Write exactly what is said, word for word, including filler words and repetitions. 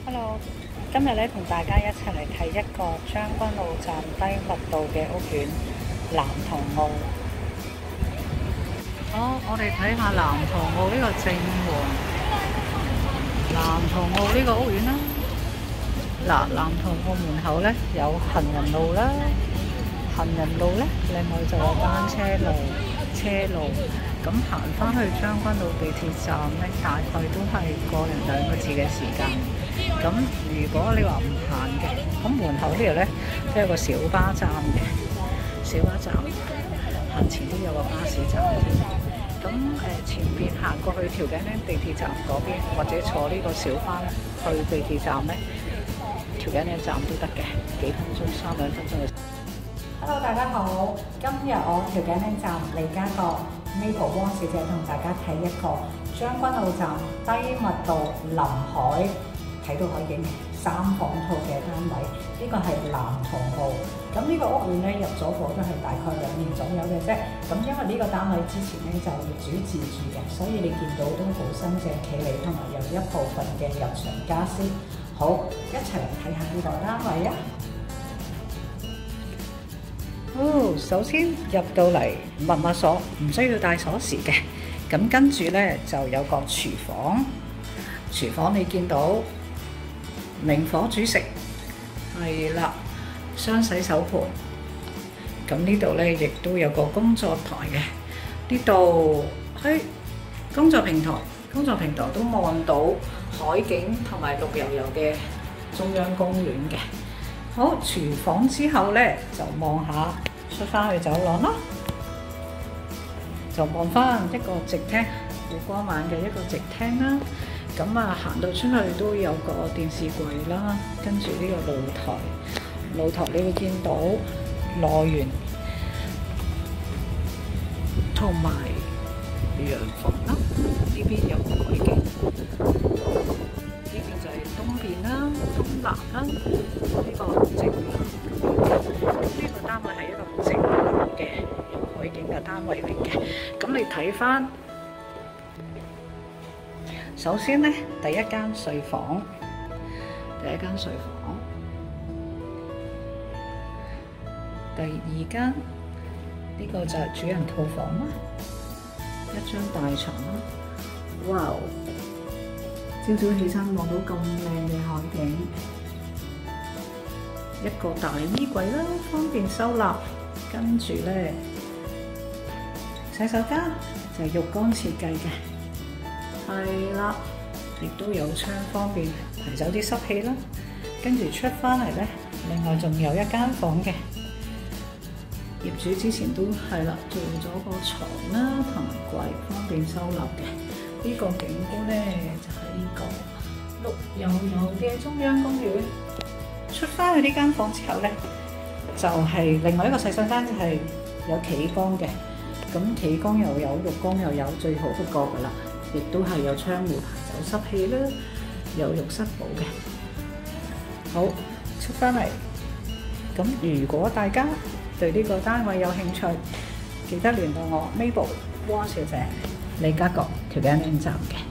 Hello，今日咧同大家一齊嚟睇一個將軍澳站低密度嘅屋苑南同澳。好，我哋睇下南同澳呢個正門，南同澳呢個屋苑啦。嗱，南同澳門口咧有行人路啦，行人路咧另外就有單車路、車路。咁行返去將軍澳地鐵站咧，大概都係個零兩個字嘅時間。咁如果你話唔行嘅，咁門口呢度咧都有個小巴站嘅，小巴站行前都有個巴士站添。咁誒、呃、前邊行過去調景嶺地鐵站嗰邊，或者坐呢個小巴去地鐵站咧，調景嶺站都得嘅，幾分鐘三兩分鐘嘅。Hello， 大家好，今日我調景嶺站李家閣 Mabel 汪小姐同大家睇一個將軍澳站低密度臨海睇到海景三房套嘅單位，呢、這個係南同澳。咁呢個屋苑咧入咗伙都係大概兩年左右嘅啫。咁因為呢個單位之前咧就業主自住嘅，所以你見到都好新淨企理，同埋有一部分嘅日常家私。好，一齊嚟睇下呢個單位啊！哦，首先入到嚟密碼鎖唔需要帶鎖匙嘅，咁跟住咧就有個廚房，廚房你見到明火煮食，係啦，雙洗手盤，咁呢度咧亦都有個工作台嘅，呢度喺工作平台，工作平台都望到海景同埋綠油油嘅中央公園嘅。好，廚房之後咧就望下出翻去走廊啦，就望翻一個直廳，好光猛嘅一個直廳啦。咁啊行到出去都有個電視櫃啦，跟住呢個露台，露台你會見到內園同埋洋房啦。呢邊有海景。呢邊就係東邊啦、東南啦，呢個正南。呢個單位係一個正南嘅海景嘅單位嚟嘅。咁你睇翻，首先咧，第一間睡房，第一間睡房，第二間呢個就係主人套房啦，一張大床啦，哇！朝早起身望到咁靚嘅海景，一個大衣櫃啦，方便收納。跟住咧，洗手間就係浴缸設計嘅，係啦，亦都有窗方便排走啲濕氣啦。跟住出翻嚟咧，另外仲有一間房嘅，業主之前都係啦，做咗個床啦同埋櫃，方便收納嘅。呢個景觀咧就係、是、呢個綠油油嘅中央公園。出翻去呢間房之後咧，就係、是、另外一個洗手間，就係有企缸嘅。咁企缸又有，浴缸又有，最好不過噶啦。亦都係有窗戶排走濕氣啦，有浴室寶嘅。好，出翻嚟。咁如果大家對呢個單位有興趣，記得聯絡我 Mabel 汪小姐。李家閣調景嶺站嘅。